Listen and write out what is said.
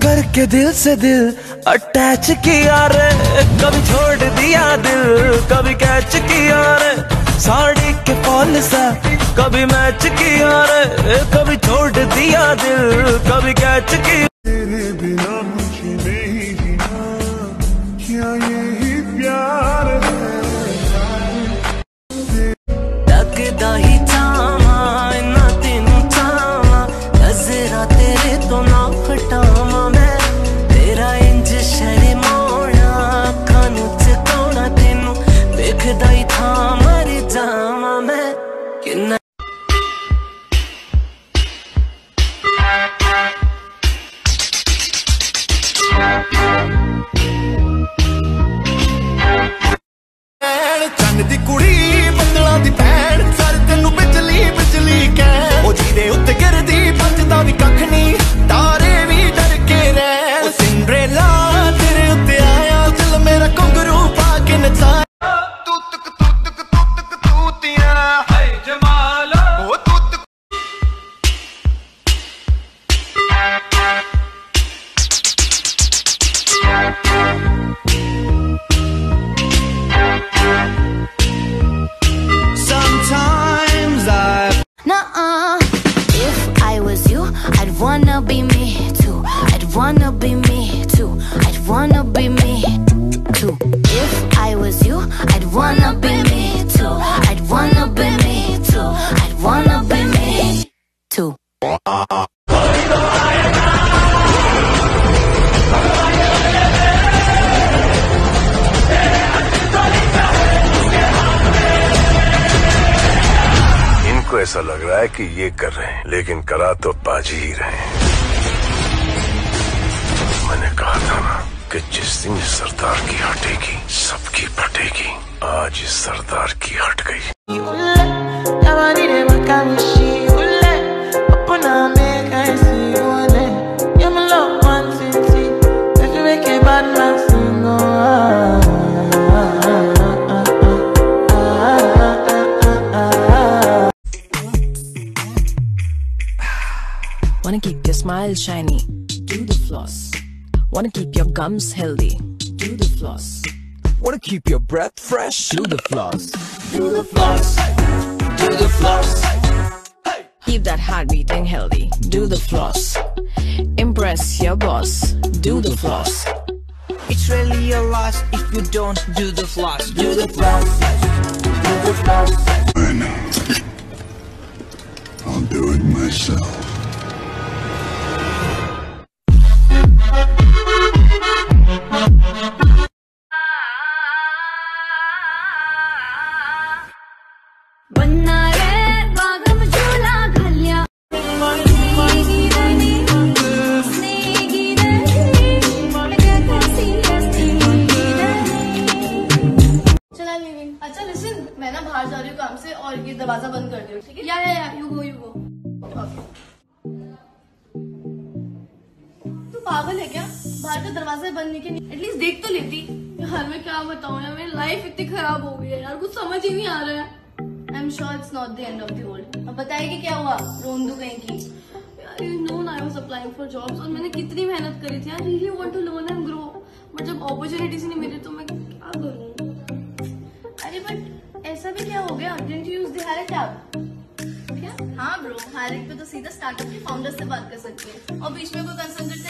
करके दिल से दिल अटैच किया रे, कभी छोड़ दिया दिल कभी कैच किया रे, साड़ी के फॉल सा कभी मैच किया रे, कभी छोड़ दिया दिल कभी कैच किया। तेरे बिना मुझे नहीं जीना, क्या यही प्यार है? लगदा ही चावा ना तेनू चावा, नजरा तेरे तो ना हटावा मैं, तेरा इंज शर्माना अखां नू चकाउणा तेनू देखदा ही था मर जावा मैं। किन्ना चंद दी कुड़ी बंदला दी भैन, सर तेनू बिजली बिजली कह, ओ जीदे उत्ते गिरदी बचदा भी कख नहीं, तारे भी डर के रह। ओ सिंड्रेला तेरे उत्ते आया दिल मेरा घुंघरू पा के नचाया, तू तक तू तक तू तक तूतिया है जमाल, ओ तू तक wanna be me too, I'd wanna be me too, I'd wanna be me too. If I was you, I'd wanna be me too, I'd wanna be me too, I'd wanna be me too. ऐसा लग रहा है कि ये कर रहे हैं, लेकिन करा तो बाजी ही रहे हैं। मैंने कहा था ना कि जिस दिन इस सरदार की हटेगी सबकी फटेगी, आज इस सरदार की हट गई। Wanna keep your smile shiny? Do the floss. Wanna keep your gums healthy? Do the floss. Wanna keep your breath fresh? Do the floss. Do the floss. Do the floss. Keep that heart beating healthy. Do the floss. Impress your boss. Do the floss. It's really a loss if you don't do the floss. Do the floss. Do the floss. I know. I'll do it myself. अच्छा listen, मैं ना बाहर जा रही हूँ काम से, और ये दरवाजा बंद कर दियो, ठीक है? या यू गो। तू पागल है क्या? बाहर का दरवाजा बंद नहीं किया, एटलीस्ट देख तो लेती। यार मैं क्या बताऊँ यार, मेरी लाइफ इतनी खराब हो गई है यार, कुछ समझ ही नहीं आ रहा है। I am sure it's not the end of the world. अब बताइए क्या हुआ, रोंदू कहीं की? यार you know I was applying for jobs, और मैंने कितनी मेहनत करी थी, I really want to learn and grow, but जब अपॉर्चुनिटीज नहीं मिली तो मैं क्या करूँ? अरे बट ऐसा भी क्या हो गया? Didn't you use the hiring tab? क्या? हाँ ब्रो, हायरिंग पे तो सीधा स्टार्टअप के फाउंडर से बात कर सकती है, और बीच में कोई कंसल्टेंट